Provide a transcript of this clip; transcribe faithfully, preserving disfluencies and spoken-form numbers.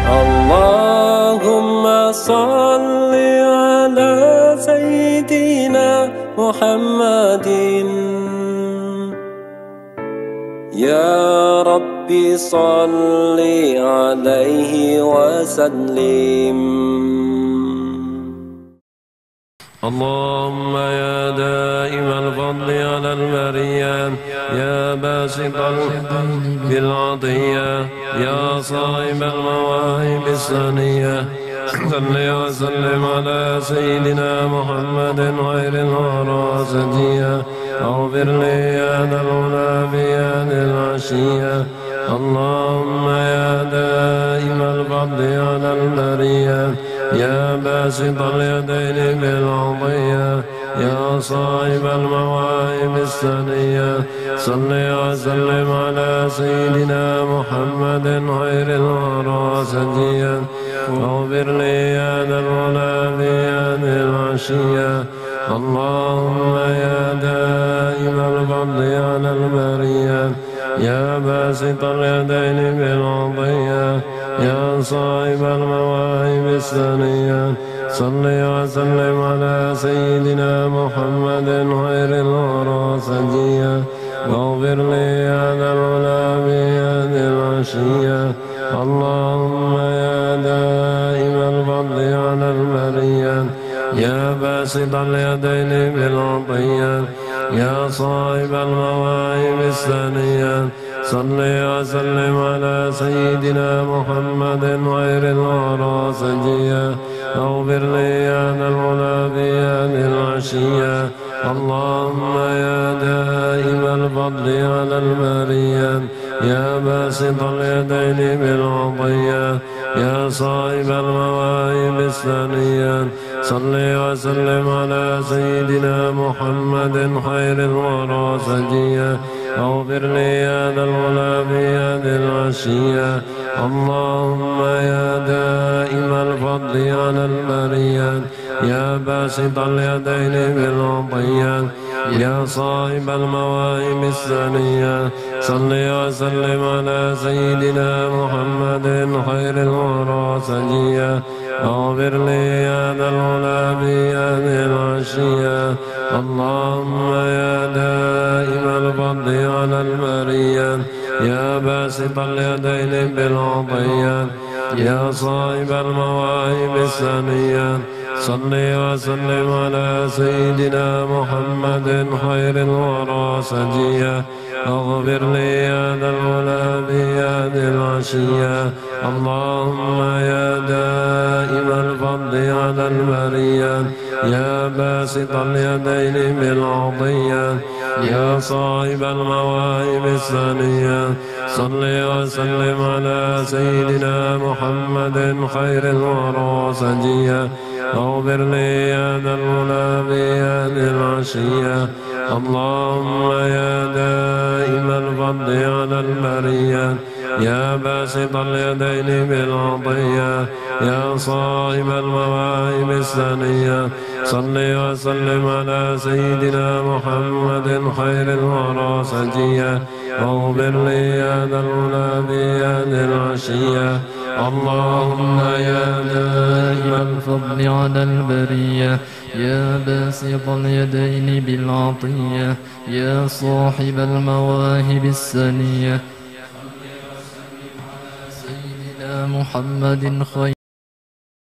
اللهم صل على سيدنا محمد يا ربي صل عليه وسلم. اللهم يا دائم الفضل على البرية يا باسط بالعطية يا صاحب المواهب الثانية صل وسلم على سيدنا محمد خير الورى سجيا اغفر لي يا ذا العلا في هذه العشية. اللهم يا دائم الفضل على البرية يا باسط اليدين بالعطية يا صاحب المواهب الثانية صل وسلم على سيدنا محمد خير الورى سجيا واغفر لي يا ذا العلا في هذه العشية. اللهم يا دائم الفضل على البرية يا باسط اليدين بالعطية يا صاحب المواهب الثانية صل وسلم على سيدنا محمد خير الورى سجيا واغفر لي يا ذا العلا في هذه العشية. اللهم يا دائم الفضل على البرية يا باسط اليدين بالعطية يا صاحب المواهب الثانية صل وسلم على سيدنا محمد خير الورى سجيا واغفر لي يا ذا العلا في هذه العشية. اللهم يا دائم الفضل على البرية يا باسط اليدين بالعطية يا صاحب المواهب الثانية صل وسلم على سيدنا محمد خير الورى سجيا واغفر لي يا ذا العلا في هذه العشية. اللهم يا دائم الفضل على البرية يا باسط اليدين بالعطية يا صاحب المواهب الثانية صل وسلم على سيدنا محمد خير الورى سجيا واغفر لي يا ذا العلا في هذه العشية. اللهم يا دائم الفضل على البرية يا باسط اليدين بالعطية يا صاحب المواهب الثانية صل وسلم على سيدنا محمد خير الورى سجيا واغفر لي يا ذا العلا في هذه العشية. اللهم يا دائم الفضل على البرية يا باسط اليدين بالعطية يا صاحب المواهب الثانية صل وسلم على سيدنا محمد خير الورى سجيا واغفر لي يا ذا العلا في هذه العشية. اللهم يا دائم الفضل على البرية يا باسط اليدين بالعطية يا صاحب المواهب الثانية صل وسلم على سيدنا محمد خير الورى سجيا واغفر لي يا ذا العلا في هذه العشية. اللهم يا دائم الفضل على البرية يا باسط اليدين بالعطية يا صاحب المواهب الثانية سيدنا محمد خير